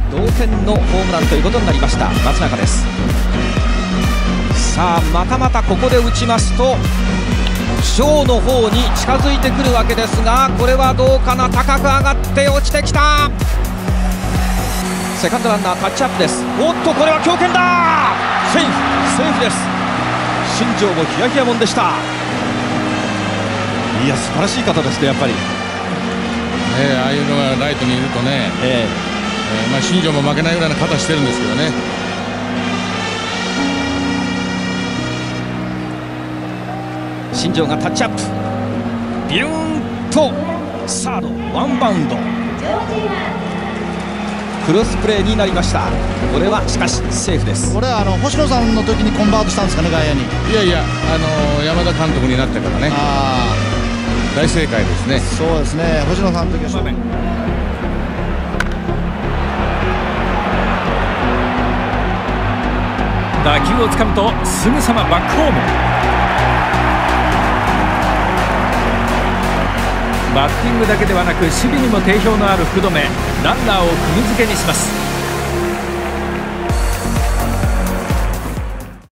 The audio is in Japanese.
同点のホームランということになりました松中です。さあまたまたここで打ちますとショーの方に近づいてくるわけですが、これはどうかな。高く上がって落ちてきた。セカンドランナータッチアップです。おっとこれは強肩だ。セーフです。新庄もヒヤヒヤもんでした。いや素晴らしい方ですねやっぱり。 ああいうのがライトにいるとね、新庄も負けないぐらいの肩してるんですけどね。 新庄がタッチアップ、ビューンとサードワンバウンド、クロスプレーになりました。これはしかしセーフです。 これは星野さんの時にコンバートしたんですかね、外野に。 いやいや、山田監督になってからね、大正解ですね。 そうですね、星野さんの時は打球をつかむとすぐさまバックホーム。バッティングだけではなく守備にも定評のある福留、ランナーを釘付けにします。